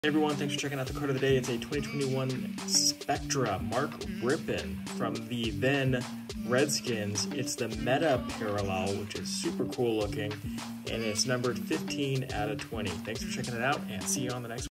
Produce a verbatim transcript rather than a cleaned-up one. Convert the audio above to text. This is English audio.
Hey everyone, thanks for checking out the card of the day. It's a twenty twenty-one Spectra Mark Rypien from the then Redskins. It's the Meta Parallel, which is super cool looking, and it's numbered fifteen out of twenty. Thanks for checking it out, and see you on the next one.